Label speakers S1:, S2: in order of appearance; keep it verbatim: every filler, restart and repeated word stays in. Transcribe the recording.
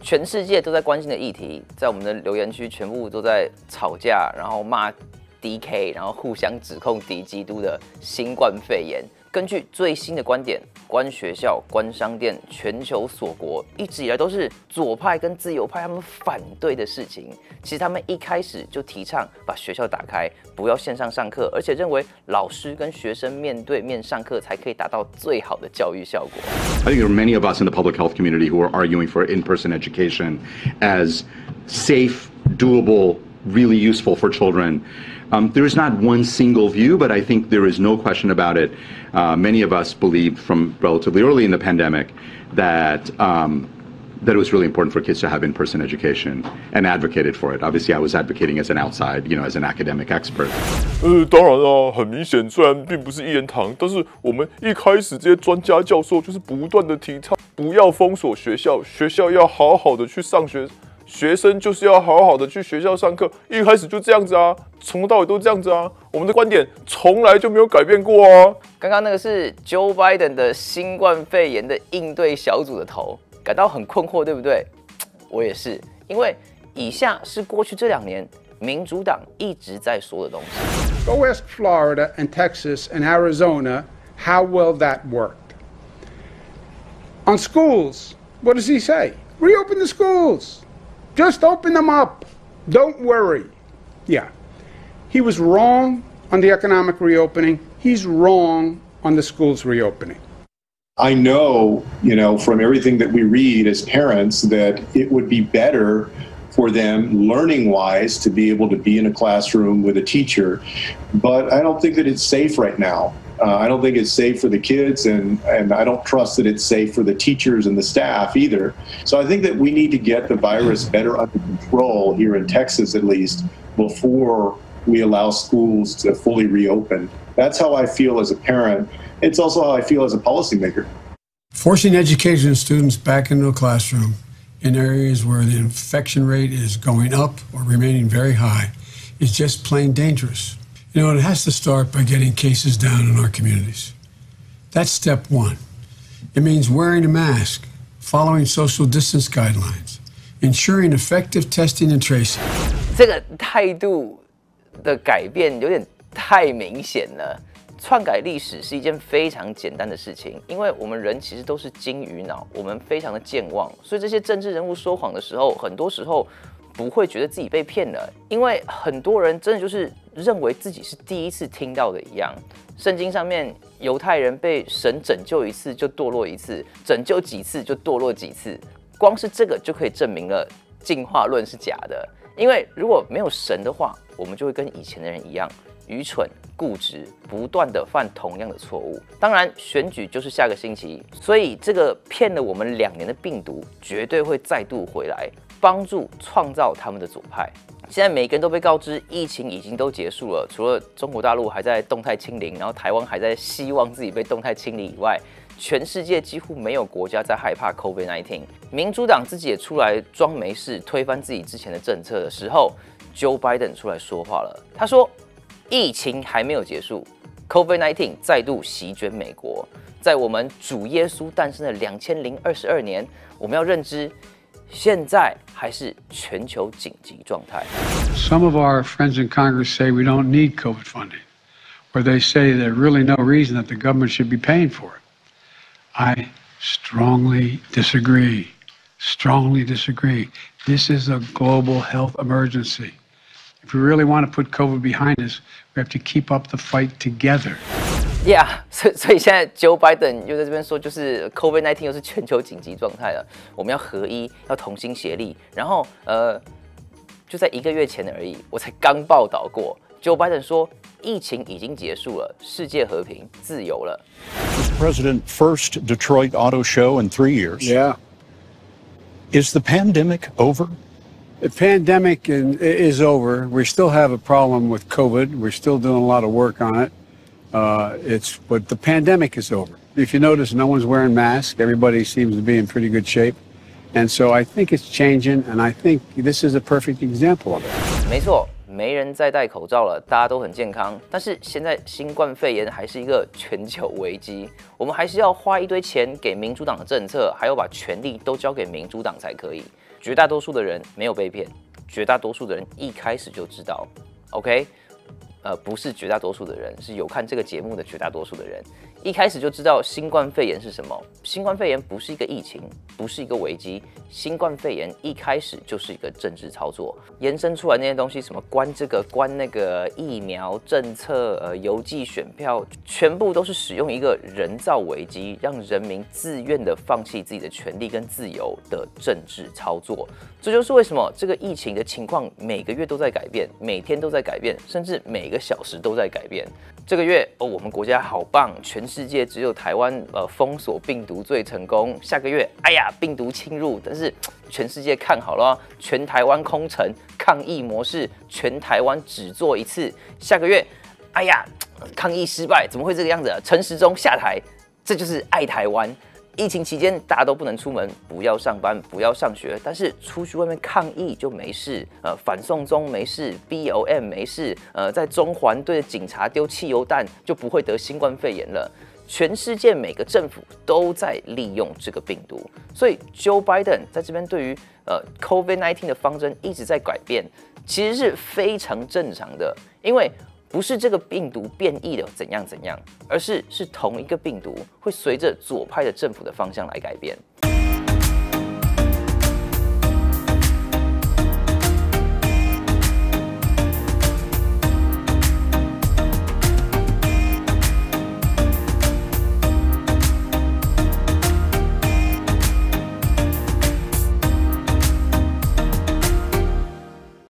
S1: 全世界都在关心的议题，在我们的留言区全部都在吵架，然后骂 D K， 然后互相指控敌基督的新冠肺炎。根据最新的观点，关学校、关商店、全球锁国，一直以来都是左派跟自由派他们反对的事情。其实他们一开始就提倡把学校打开，不要线上上课，而且认为老师跟学生面对面上课才可以达到最好的教育效果。
S2: I think there are many of us in the public health community who are arguing for in-person education as safe, doable, really useful for children. Um, there is not one single view, but I think there is no question about it. Uh, many of us believed from relatively early in the pandemic that um, that it was really important for kids to have in-person education and advocated for it. Obviously, I was advocating as an outside, you know, as an academic expert.
S3: 呃，当然啦，很明显，虽然并不是一言堂，但是我们一开始这些专家教授就是不断的提倡，不要封锁学校，学校要好好的去上学。学生就是要好好的去学校上课，一开始就这样子啊，从头到尾都这样子啊，我们的观点从来就没有改变过啊。
S1: 刚刚那个是 Joe Biden 的新冠肺炎的应对小组的头，感到很困惑，对不对？我也是，因为以下是过去这两年民主党一直在说的东西。
S4: Go ask Florida and Texas and Arizona how well that worked. On schools, what does he say? Reopen the schools.Just open them up. Don't worry. Yeah. He was wrong on the economic reopening. He's wrong on the schools reopening.
S5: I know, you know, from everything that we read as parents that it would be better for them learning-wise to be able to be in a classroom with a teacher, but I don't think that it's safe right now.Uh, I don't think it's safe for the kids, and, and I don't trust that it's safe for the teachers and the staff either. So I think that we need to get the virus better under control here in Texas, at least, before we allow schools to fully reopen. That's how I feel as a parent. It's also how I feel as a policymaker.
S6: Forcing education students back into a classroom in areas where the infection rate is going up or remaining very high is just plain dangerous.You know, it has to start by getting cases down in our communities. That's step one. It means wearing a mask, following social distance guidelines, ensuring effective testing and tracing.
S1: 这个态度的改变有点太明显了。篡改历史是一件非常简单的事情，因为我们人其实都是金鱼脑，我们非常的健忘，所以这些政治人物说谎的时候，很多时候不会觉得自己被骗了，因为很多人真的就是认为自己是第一次听到的一样。圣经上面犹太人被神拯救一次就堕落一次，拯救几次就堕落几次，光是这个就可以证明了进化论是假的。因为如果没有神的话，我们就会跟以前的人一样愚蠢、固执，不断的犯同样的错误。当然，选举就是下个星期，所以这个骗了我们两年的病毒绝对会再度回来，帮助创造他们的左派。现在每个人都被告知疫情已经都结束了，除了中国大陆还在动态清零，然后台湾还在希望自己被动态清理以外，全世界几乎没有国家在害怕 COVID 十九。民主党自己也出来装没事，推翻自己之前的政策的时候 ，Joe Biden 出来说话了。他说，疫情还没有结束 ，COVID 十九 再度席卷美国。在我们主耶稣诞生的两千零二十二年，我们要认知。现在还是全球紧急状态。
S6: Some of our friends in Congress say we don't need COVID funding, or they say there's really no reason that the government should be paying for it. I strongly disagree. Strongly disagree. This is a global health emergency. If we really want to put COVID behind us, we have to keep up the fight together.
S1: Yeah， 所以所以现在 Joe Biden 又在这边说，就是 COVID 十九 又是全球紧急状态了，我们要合一，要同心协力。然后呃，就在一个月前而已，我才刚报道过 ，Joe Biden 说疫情已经结束了，世界和平、自由了。
S7: Mister President, first Detroit Auto Show in three years.
S6: Yeah.
S7: Is the pandemic over?
S6: The pandemic is over. We still have a problem with COVID. We're still doing a lot of work on it. Uh, it's but the pandemic is over. If you notice, no one's wearing masks. Everybody seems to be in pretty good shape, and so I think it's changing. And I think this is a perfect example of it.
S1: 没错， 没人再戴口罩了，大家都很健康。但是现在新冠肺炎还是一个全球危机，我们还是要花一堆钱给民主党的政策，还要把权力都交给民主党才可以。绝大多数的人没有被骗，绝大多数的人一开始就知道 ，OK。呃，不是绝大多数的人，是有看这个节目的绝大多数的人，一开始就知道新冠肺炎是什么。新冠肺炎不是一个疫情，不是一个危机，新冠肺炎一开始就是一个政治操作，延伸出来那些东西，什么关这个关那个疫苗政策，呃，邮寄选票，全部都是使用一个人造危机，让人民自愿的放弃自己的权利跟自由的政治操作。这就是为什么这个疫情的情况每个月都在改变，每天都在改变，甚至每个小时都在改变。这个月哦，我们国家好棒，全世界只有台湾呃封锁病毒最成功。下个月，哎呀，病毒侵入，但是全世界看好了，全台湾空城，抗疫模式，全台湾只做一次。下个月，哎呀，抗疫失败，怎么会这个样子？陈时中下台，这就是爱台湾。疫情期间，大家都不能出门，不要上班，不要上学，但是出去外面抗议就没事。呃，反送中没事 ，B L M 没事。呃，在中环对着警察丢汽油弹，就不会得新冠肺炎了。全世界每个政府都在利用这个病毒，所以 Joe Biden 在这边对于呃 COVID 十九 的方针一直在改变，其实是非常正常的，因为不是这个病毒变异了怎样怎样，而是是同一个病毒会随着左派的政府的方向来改变。